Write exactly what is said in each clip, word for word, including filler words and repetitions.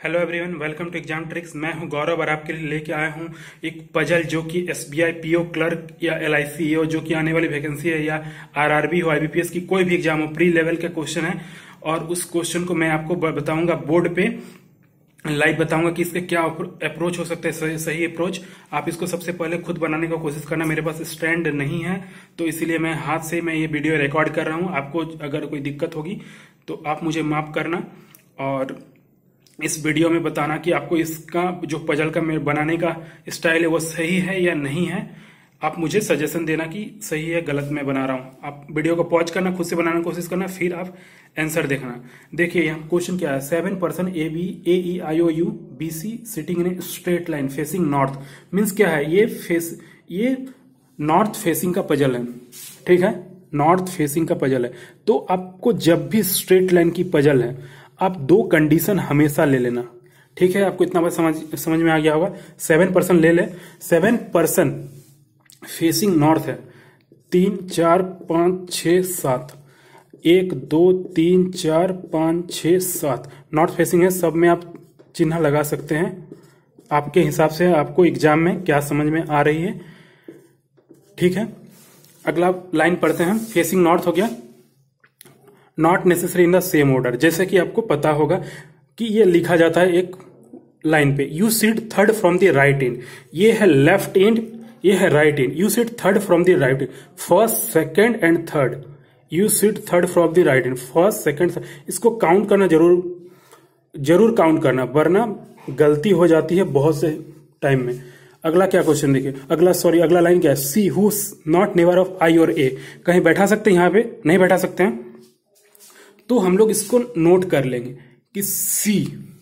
Hello everyone, welcome to exam tricks. मैं हूं गौरव और आपके लिए लेके आया हूं एक पजल जो कि एसबीआई पीओ क्लर्क या एलआईसी हो, जो कि आने वाली वैकेंसी है, या आरआरबी हो, आईबीपीएस की कोई भी एग्जाम हो, प्री लेवल का क्वेश्चन है। और उस क्वेश्चन को मैं आपको बताऊंगा बोर्ड पे लाइव, बताऊंगा कि इसके क्या अप्रोच हो सकता है, सही, सही अप्रोच। आप इसको सबसे पहले खुद बनाने का कोशिश करना। मेरे पास स्टैंड नहीं है तो इसीलिए मैं हाथ से मैं ये वीडियो रिकॉर्ड कर रहा हूँ। आपको अगर कोई दिक्कत होगी तो आप मुझे माफ करना और इस वीडियो में बताना कि आपको इसका जो पजल का मेरे बनाने का स्टाइल है वो सही है या नहीं है। आप मुझे सजेशन देना कि सही है गलत मैं बना रहा हूं। आप वीडियो को पॉज करना, खुद से बनाने की कोशिश करना, फिर आप आंसर देखना। देखिए यहाँ क्वेश्चन क्या है। Seven person A B A E I O U B C sitting in a straight line facing north. Means क्या है, ये फेस ये नॉर्थ फेसिंग का पजल है। ठीक है, नॉर्थ फेसिंग का पजल है। तो आपको जब भी स्ट्रेट लाइन की पजल है, आप दो कंडीशन हमेशा ले लेना। ठीक है, आपको इतना बात समझ समझ में आ गया होगा। सेवन पर्सन ले ले। सेवन पर्सन फेसिंग नॉर्थ है। तीन चार पांच छ सात, एक दो तीन चार पांच छ सात नॉर्थ फेसिंग है। सब में आप चिन्ह लगा सकते हैं आपके हिसाब से, आपको एग्जाम में क्या समझ में आ रही है। ठीक है, अगला लाइन पढ़ते हैं। फेसिंग नॉर्थ हो गया। Not necessary in the same order. जैसे कि आपको पता होगा कि ये लिखा जाता है एक लाइन पे, you sit third from the right end. ये है लेफ्ट एंड, ये है right end. You sit third from the right end, first second and third. You sit third from the right end, first second. इसको count करना जरूर जरूर count करना, वरना गलती हो जाती है बहुत से टाइम में। अगला क्या क्वेश्चन देखिए, अगला सॉरी अगला लाइन क्या है। C who not neighbour of I or A. कहीं बैठा सकते हैं, यहां पे नहीं बैठा सकते हैं, तो हम लोग इसको नोट कर लेंगे कि C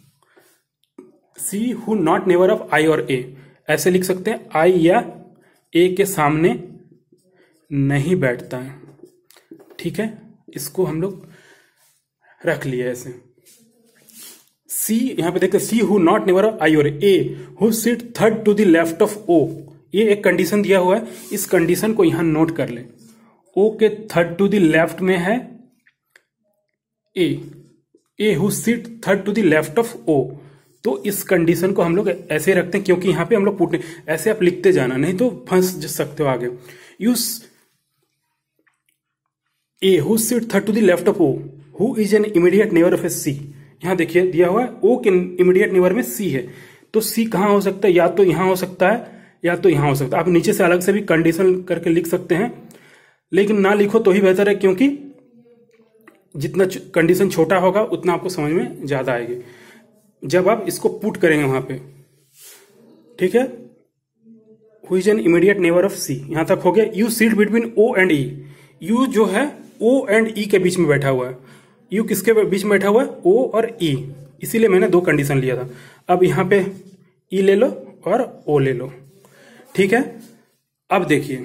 C who not neighbour of I or A ऐसे लिख सकते हैं। आई या ए के सामने नहीं बैठता है। ठीक है, इसको हम लोग रख लिए ऐसे। सी यहां पे देखते C who not neighbour of I or A, who sit third to the left of O. ये एक कंडीशन दिया हुआ है, इस कंडीशन को यहां नोट कर ले। ओ के थर्ड टू द लेफ्ट में है A, A who sit third to the left of O. तो इस कंडीशन को हम लोग ऐसे रखते हैं, क्योंकि यहां पे हम लोग पुटने ऐसे आप लिखते जाना, नहीं तो फंस सकते हो आगे। Use A who sit third to the left of O, who is an immediate neighbour of A C. यहां देखिए दिया हुआ है ओ के इमीडिएट नेबर में सी है, तो सी कहां हो सकता है, या तो यहां हो सकता है या तो यहां हो सकता है। आप नीचे से अलग से भी कंडीशन करके लिख सकते हैं, लेकिन ना लिखो तो ही बेहतर है, क्योंकि जितना कंडीशन छोटा होगा उतना आपको समझ में ज्यादा आएगी जब आप इसको पुट करेंगे वहां पे। ठीक है, who is an immediate neighbour of C, यहां तक हो गया। U sit between O and E. U जो है ओ एंड ई के बीच में बैठा हुआ है। यू किसके बीच में बैठा हुआ है, ओ और ई, इसीलिए मैंने दो कंडीशन लिया था। अब यहां पे ई ले लो और ओ ले लो। ठीक है, अब देखिए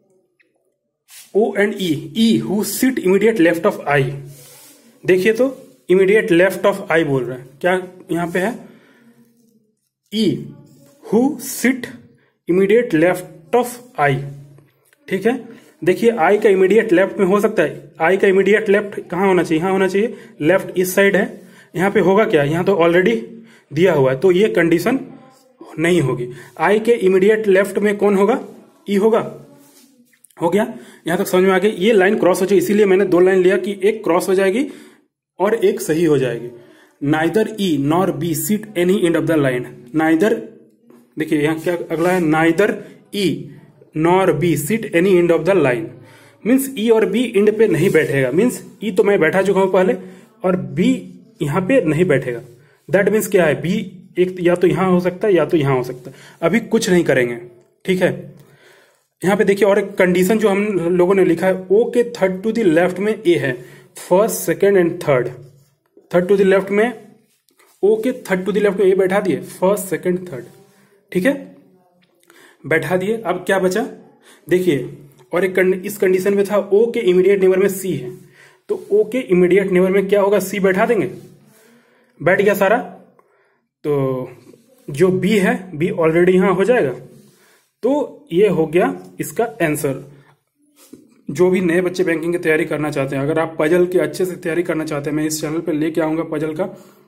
O and E, E who sit immediate left of I. देखिए तो इमीडिएट लेफ्ट ऑफ आई बोल रहा है, क्या यहां पे है E who sit immediate left of I. ठीक है, देखिए आई का इमीडिएट लेफ्ट में हो सकता है। आई का इमीडिएट लेफ्ट कहां होना चाहिए, यहां होना चाहिए। लेफ्ट इस साइड है, यहां पे होगा क्या, यहां तो ऑलरेडी दिया हुआ है, तो ये कंडीशन नहीं होगी। आई के इमीडिएट लेफ्ट में कौन होगा, ई होगा। हो गया, यहां तक समझ में आ गया। ये लाइन क्रॉस हो जाए, इसीलिए मैंने दो लाइन लिया कि एक क्रॉस हो जाएगी और एक सही हो जाएगी। Neither E nor B seat any end of the line. Neither, देखिए यहां क्या अगला है, neither E nor B seat any end of the line. Means E और बी एंड पे नहीं बैठेगा। मीन्स ई तो मैं बैठा चुका हूं पहले, और बी यहां पे नहीं बैठेगा। दैट मीन्स क्या है, बी एक या तो यहां हो सकता है या तो यहां हो सकता है। अभी कुछ नहीं करेंगे। ठीक है, यहां पे देखिए और एक कंडीशन जो हम लोगों ने लिखा है, ओ के थर्ड टू द लेफ्ट में ए है, first second and third. Third to the left में ओ के थर्ड टू द लेफ्ट में ए बैठा दिए, फर्स्ट सेकंड थर्ड। ठीक है, बैठा दिए। अब क्या बचा देखिए, और एक इस कंडीशन में था ओ के इमीडिएट नेबर में सी है, तो ओ के इमीडिएट नेबर में क्या होगा, सी बैठा देंगे। बैठ गया सारा, तो जो बी है बी ऑलरेडी यहां हो जाएगा। तो ये हो गया इसका आंसर। जो भी नए बच्चे बैंकिंग की तैयारी करना चाहते हैं, अगर आप पजल की अच्छे से तैयारी करना चाहते हैं, मैं इस चैनल पे लेके आऊंगा पजल का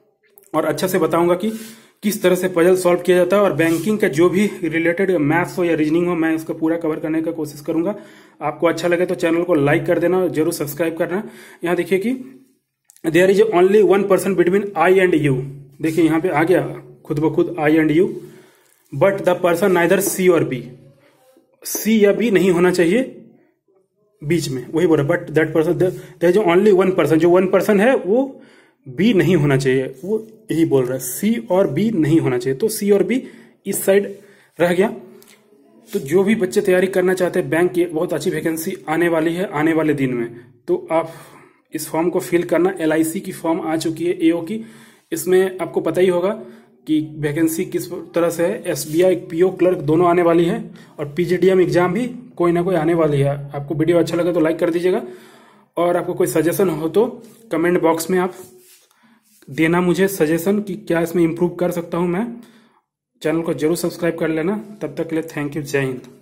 और अच्छा से बताऊंगा कि किस तरह से पजल सॉल्व किया जाता है, और बैंकिंग का जो भी रिलेटेड मैथ्स हो या रीजनिंग हो मैं इसको पूरा कवर करने का कोशिश करूंगा। आपको अच्छा लगे तो चैनल को लाइक कर देना और जरूर सब्सक्राइब करना। यहाँ देखिए कि there is only one person between I and you. देखिए यहाँ पे आ गया खुद ब खुद I and you, but the person neither C और बी। सी या बी नहीं होना चाहिए बीच में, वही बोल रहा, but that person there is only one person, जो वन पर्सन है वो बी नहीं होना चाहिए, वो यही बोल रहा है, सी और बी नहीं होना चाहिए। तो सी और बी इस साइड रह गया। तो जो भी बच्चे तैयारी करना चाहते हैं, बैंक की बहुत अच्छी वैकेंसी आने वाली है आने वाले दिन में, तो आप इस फॉर्म को फिल करना। एल आई सी की फॉर्म आ चुकी है ए ओ की, इसमें आपको पता ही होगा कि वैकेंसी किस तरह से है। S B I P O clerk दोनों आने वाली है, और P G D M exam भी कोई ना कोई आने वाली है। आपको वीडियो अच्छा लगे तो लाइक कर दीजिएगा, और आपको कोई सजेशन हो तो कमेंट बॉक्स में आप देना मुझे सजेशन कि क्या इसमें इम्प्रूव कर सकता हूं मैं। चैनल को जरूर सब्सक्राइब कर लेना। तब तक के लिए थैंक यू, जय हिंद।